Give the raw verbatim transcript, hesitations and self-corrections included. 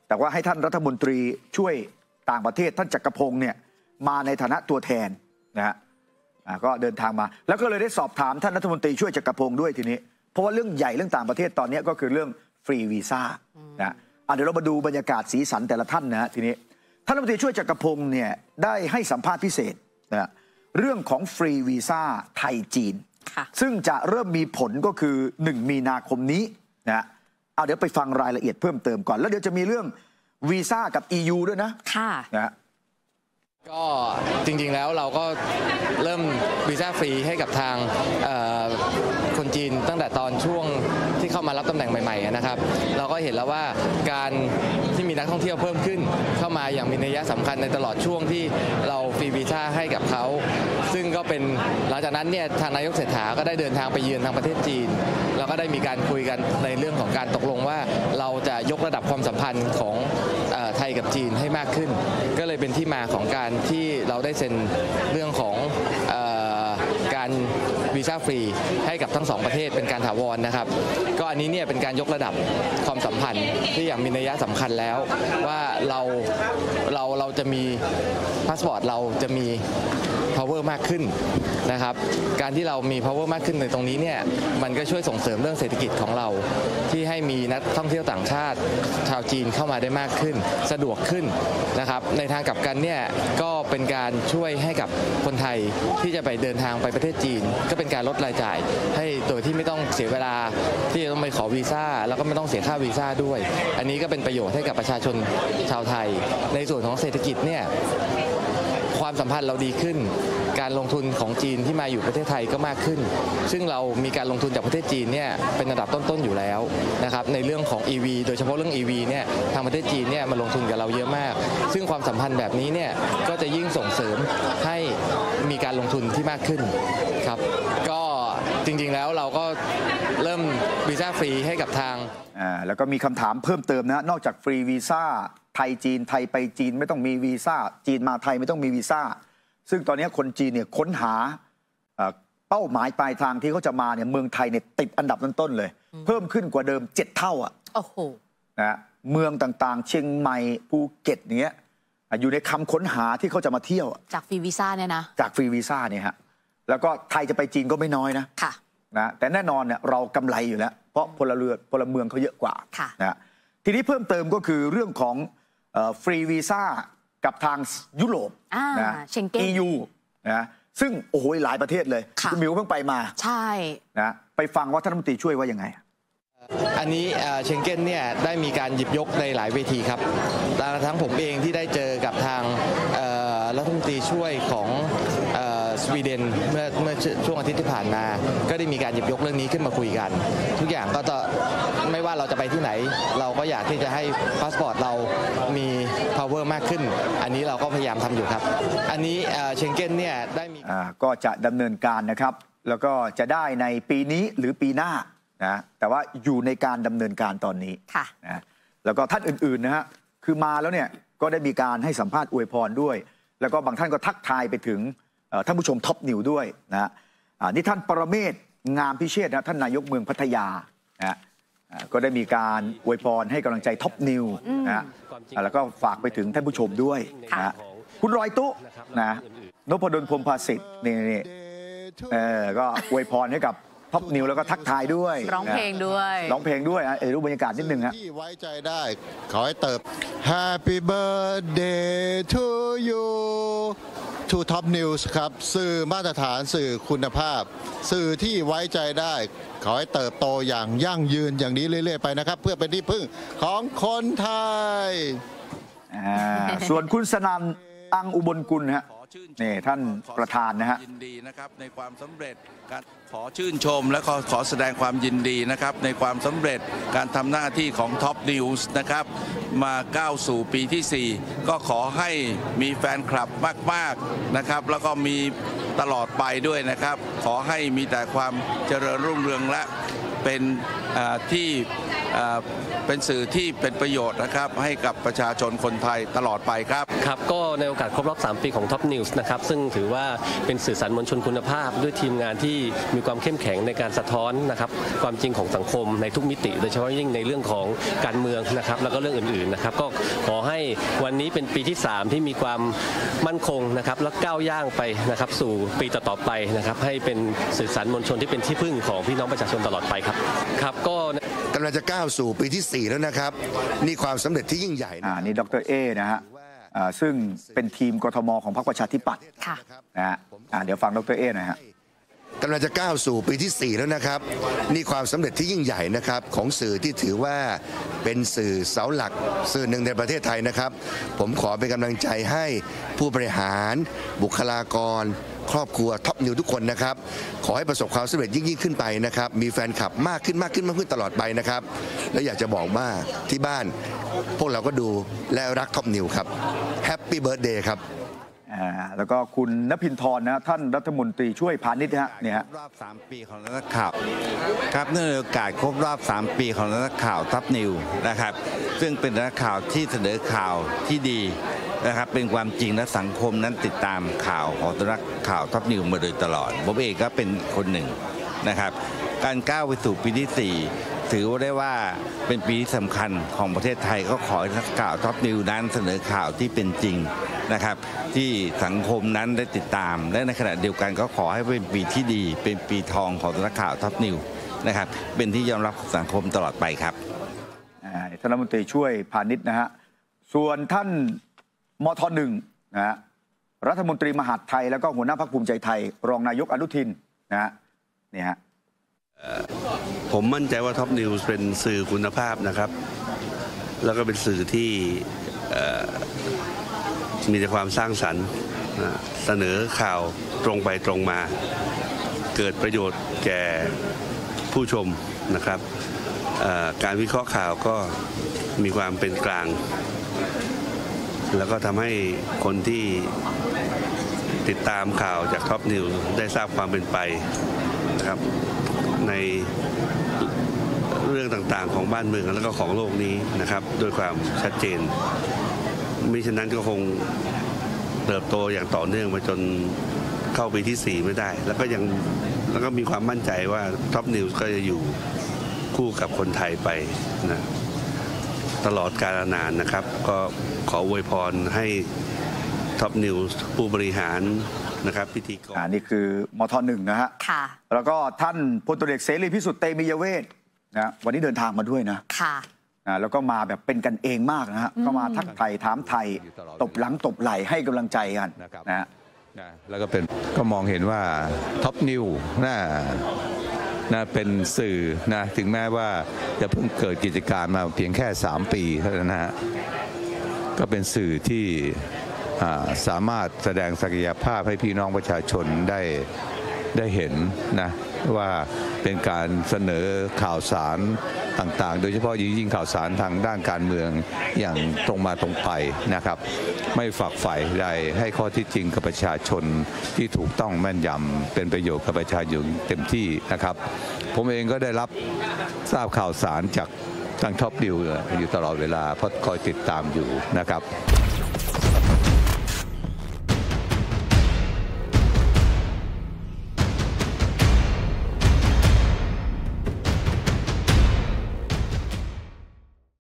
แต่ว่าให้ท่านรัฐมนตรีช่วยต่างประเทศท่านจักรพงศ์เนี่ยมาในฐานะตัวแทนนะฮะก็เดินทางมาแล้วก็เลยได้สอบถามท่านรัฐมนตรีช่วยจักรพงศ์ด้วยทีนี้เพราะว่าเรื่องใหญ่เรื่องต่างประเทศตอนนี้ก็คือเรื่องฟรีวีซ่านะเดี๋ยวเรามาดูบรรยากาศสีสันแต่ละท่านนะฮะทีนี้ท่านรัฐมนตรีช่วยจักรพงศ์เนี่ยได้ให้สัมภาษณ์พิเศษนะเรื่องของฟรีวีซ่าไทยจีนซึ่งจะเริ่มมีผลก็คือหนึ่งมีนาคมนี้นะเอาเดี๋ยวไปฟังรายละเอียดเพิ่มเติมก่อนแล้วเดี๋ยวจะมีเรื่องวีซ่ากับ อี ยู ด้วยนะค่ะนะก็จริงๆแล้วเราก็เริ่มวีซ่าฟรีให้กับทางคนจีนตั้งแต่ตอนช่วงที่เข้ามารับตำแหน่งใหม่ๆนะครับเราก็เห็นแล้วว่าการที่มีนักท่องเที่ยวเพิ่มขึ้นเข้ามาอย่างมีนัยสำคัญในตลอดช่วงที่เราฟรีวีซ่าให้กับเขาซึ่งก็เป็นหลังจากนั้นเนี่ยทางนายกเศรษฐาก็ได้เดินทางไปเยือนทางประเทศจีนแล้วก็ได้มีการคุยกันในเรื่องของการตกลงว่าเราจะยกระดับความสัมพันธ์ของไทยกับจีนให้มากขึ้นก็เลยเป็นที่มาของการที่เราได้เซ็นเรื่องของเอ่อการวีซ่าฟรีให้กับทั้งสองประเทศเป็นการถาวรนะครับก็อันนี้เนี่ยเป็นการยกระดับความสัมพันธ์ที่อย่างมีนัยสำคัญแล้วว่าเราเราเราจะมีพาสปอร์ตเราจะมี power มากขึ้นนะครับการที่เรามี power มากขึ้นในตรงนี้เนี่ยมันก็ช่วยส่งเสริมเรื่องเศรษฐกิจของเราที่ให้มีนักท่องเที่ยวต่างชาติชาวจีนเข้ามาได้มากขึ้นสะดวกขึ้นนะครับในทางกลับกันเนี่ยก็เป็นการช่วยให้กับคนไทยที่จะไปเดินทางไปประเทศจีนก็เป็นการลดรายจ่ายให้โดยที่ไม่ต้องเสียเวลาที่จะต้องไปขอวีซ่าแล้วก็ไม่ต้องเสียค่าวีซ่าด้วยอันนี้ก็เป็นประโยชน์ให้กับประชาชนชาวไทยในส่วนของเศรษฐกิจเนี่ยความสัมพันธ์เราดีขึ้นการลงทุนของจีนที่มาอยู่ประเทศไทยก็มากขึ้นซึ่งเรามีการลงทุนจากประเทศจีนเนี่ยเป็นระดับต้นๆอยู่แล้วนะครับในเรื่องของ อี วี โดยเฉพาะเรื่อง อี วี เนี่ยทางประเทศจีนเนี่ยมาลงทุนกับเราเยอะมากซึ่งความสัมพันธ์แบบนี้เนี่ยก็จะยิ่งส่งเสริมให้มีการลงทุนที่มากขึ้นครับก็จริงๆแล้วเราก็เริ่มวีซ่าฟรีให้กับทางอ่าแล้วก็มีคำถามเพิ่มเติมนะนอกจากฟรีวีซ่าไทยจีนไทยไปจีนไม่ต้องมีวีซ่าจีนมาไทยไม่ต้องมีวีซ่าซึ่งตอนนี้คนจีนเนี่ยค้นหาเป้าหมายปลายทางที่เขาจะมาเนี่ยเมืองไทยเนี่ยติดอันดับต้นๆเลยเพิ่มขึ้นกว่าเดิมเจ็ดเท่าอ่ะโอ้โหนะเมืองต่างๆเชียงใหม่ภูเก็ตเนี้ยอยู่ในคำค้นหาที่เขาจะมาเที่ยวจากฟรีวีซ่าเนี่ยนะจากฟรีวีซ่าเนี่ยฮะแล้วก็ไทยจะไปจีนก็ไม่น้อยนะค่ะนะแต่แน่นอนเนี่ยเรากำไรอยู่แล้วเพราะพลเรือนพลเมืองเขาเยอะกว่านะทีนี้เพิ่มเติมก็คือเรื่องของฟรีวีซ่ากับทางยุโรปนะ อี ยู นะซึ่งโอ้โหหลายประเทศเลยคุณมิวเพิ่งไปมาใช่นะไปฟังว่าท่านรัฐมนตรีช่วยว่ายังไงอันนี้เชงเก้นเนี่ยได้มีการหยิบยกในหลายเวทีครับทั้งผมเองที่ได้เจอกับทางรัฐมนตรีช่วยของสวีเดนเมื่อเมื่อช่วงอาทิตย์ที่ผ่านมาก็ได้มีการหยิบยกเรื่องนี้ขึ้นมาคุยกันทุกอย่างก็จะไม่ว่าเราจะไปที่ไหนเราก็อยากที่จะให้พาสปอร์ตเรามี power มากขึ้นอันนี้เราก็พยายามทำอยู่ครับอันนี้เชงเก้นเนี่ยได้มีก็จะดำเนินการนะครับแล้วก็จะได้ในปีนี้หรือปีหน้านะแต่ว่าอยู่ในการดำเนินการตอนนี้นะแล้วก็ท่านอื่นๆนะฮะคือมาแล้วเนี่ยก็ได้มีการให้สัมภาษณ์อวยพรด้วยแล้วก็บางท่านก็ทักทายไปถึงท่านผู้ชมท็อปนิวด้วยนะนี่ท่านปรเมศงามพิเชษนะท่านนายกเมืองพัทยานะก็ได้มีการอวยพรให้กำลังใจท็อปนิวนะแล้วก็ฝากไปถึงท่านผู้ชมด้วยนะคุณรอยตุ๊นะนพดลพรหมภาสิทธิ์นี่นี่เออก็อวยพรให้กับท็อปนิวแล้วก็ทักทายด้วยร้องเพลงด้วยร้องเพลงด้วยเออรูปบรรยากาศนิดนึงฮะที่ไว้ใจได้ขอให้เติบ Happy Birthday to you to Top News ครับสื่อมาตรฐานสื่อคุณภาพสื่อที่ไว้ใจได้ขอให้เติบโตอย่างยั่งยืนอย่างนี้เรื่อยๆไปนะครับเพื่อเป็นที่พึ่งของคนไทยส่วนคุณสนั่นอังอุบลกุลฮะนี่ท่านประธานนะฮะยินดีนะครับในความสำเร็จการขอชื่นชมและขอขอแสดงความยินดีนะครับในความสำเร็จการทำหน้าที่ของ Top News นะครับมาก้าวสู่ปีที่สี่ก็ขอให้มีแฟนคลับมากๆนะครับแล้วก็มีตลอดไปด้วยนะครับขอให้มีแต่ความเจริญรุ่งเรืองและเป็นที่เป็นสื่อที่เป็นประโยชน์นะครับให้กับประชาชนคนไทยตลอดไปครับครับก็ในโอกาสครบรอบสามปีของ Top News นะครับซึ่งถือว่าเป็นสื่อสารมวลชนคุณภาพด้วยทีมงานที่มีความเข้มแข็งในการสะท้อนนะครับความจริงของสังคมในทุกมิติโดยเฉพาะยิ่งในเรื่องของการเมืองนะครับแล้วก็เรื่องอื่นๆนะครับก็ขอให้วันนี้เป็นปีที่สามที่มีความมั่นคงนะครับและก้าวย่างไปนะครับสู่ปีต่อๆไปนะครับให้เป็นสื่อสารมวลชนที่เป็นที่พึ่งของพี่น้องประชาชนตลอดไปครับครับก็กำลังจะก้าวสู่ปีที่สี่แล้วนะครับนี่ความสำเร็จที่ยิ่งใหญ่อ่านี่ดร.เอนะฮะซึ่งเป็นทีมกทมของพรรคประชาธิปัตย์นะฮะเดี๋ยวฟังดร.เอหน่อยฮะกำลังจะก้าวสู่ปีที่สี่แล้วนะครับนี่ความสำเร็จที่ยิ่งใหญ่นะครับของสื่อที่ถือว่าเป็นสื่อเสาหลักสื่อหนึ่งในประเทศไทยนะครับผมขอเป็นกำลังใจให้ผู้บริหารบุคลากรครอบครัวท็อปนิวทุกคนนะครับขอให้ประสบความสำเร็จยิ่งยิ่งขึ้นไปนะครับมีแฟนคลับมากขึ้นมากขึ้นมากขึ้นตลอดไปนะครับและอยากจะบอกว่าที่บ้านพวกเราก็ดูและรักท็อปนิวครับแฮปปี้เบิร์ธเดย์ครับอ่าแล้วก็คุณณภินทร์นะท่านรัฐมนตรีช่วยพาณิชย์ฮะเนี่ยฮะรอบสามปีของนักข่าวครับเนื่องในโอกาสครบรอบสามปีของนักข่าวท็อปนิวนะครับซึ่งเป็นนักข่าวที่เสนอข่าวที่ดีนะครับเป็นความจริงและสังคมนั้นติดตามข่าวของนักข่าวท็อปนิวมาโดยตลอดผมเองก็เป็นคนหนึ่งนะครับการก้าวไปสู่ปีที่สี่ถือว่าได้ว่าเป็นปีที่สำคัญของประเทศไทยก็ขอให้นักข่าวท็อปนิวนั้นเสนอข่าวที่เป็นจริงนะครับที่สังคมนั้นได้ติดตามและในขณะเดียวกันก็ขอให้เป็นปีที่ดีเป็นปีทองของนักข่าวท็อปนิวนะครับเป็นที่ยอมรับของสังคมตลอดไปครับท่านรัฐมนตรีช่วยพาณิชย์นะฮะส่วนท่านมทหนึ่งนะฮะรัฐมนตรีมหาดไทยแล้วก็หัวหน้าพรรคภูมิใจไทยรองนายกอนุทินนะฮะนี่ฮะผมมั่นใจว่าท็อปนิวส์เป็นสื่อคุณภาพนะครับแล้วก็เป็นสื่อที่มีแต่ความสร้างสรรค์เสนอข่าวตรงไปตรงมาเกิดประโยชน์แก่ผู้ชมนะครับการวิเคราะห์ข่าวก็มีความเป็นกลางแล้วก็ทำให้คนที่ติดตามข่าวจากท็อปนิวส์ได้ทราบความเป็นไปนะครับในเรื่องต่างๆของบ้านเมืองแล้วก็ของโลกนี้นะครับด้วยความชัดเจนมิฉะนั้นก็คงเติบโตอย่างต่อเนื่องมาจนเข้าปีที่สี่ไม่ได้แล้วก็ยังแล้วก็มีความมั่นใจว่าท็อปนิวส์ก็จะอยู่คู่กับคนไทยไปนะตลอดกาลนานนะครับก็ขออวยพรให้ท็อปนิวส์ผู้บริหารนะครับพิธีกรอ่านี่คือมทหนึ่งนะฮะค่ะแล้วก็ท่านพลตรีเอกเสรีพิสุทธิ์เตมียเวทนะวันนี้เดินทางมาด้วยนะค่ะอ่าแล้วก็มาแบบเป็นกันเองมากนะฮะก็มาทักไทยถามไทยตบหลังตบไหล่ให้กำลังใจกันนะนะแล้วก็เป็นก็มองเห็นว่าท็อปนิวน่านะเป็นสื่อนะถึงแม้ว่าจะเพิ่งเกิดกิจการมาเพียงแค่สามปีเท่านั้นนะฮะก็เป็นสื่อที่สามารถแสดงศักยภาพให้พี่น้องประชาชนได้ได้เห็นนะว่าเป็นการเสนอข่าวสารต่างๆโดยเฉพาะยิ่งข่าวสารทางด้านการเมืองอย่างตรงมาตรงไปนะครับไม่ฝักใฝ่ใดให้ข้อที่จริงกับประชาชนที่ถูกต้องแม่นยำเป็นประโยชน์กับประชาชนเต็มที่นะครับผมเองก็ได้รับทราบข่าวสารจากทางท็อปนิวส์อยู่ตลอดเวลาเพราะคอยติดตามอยู่นะครับ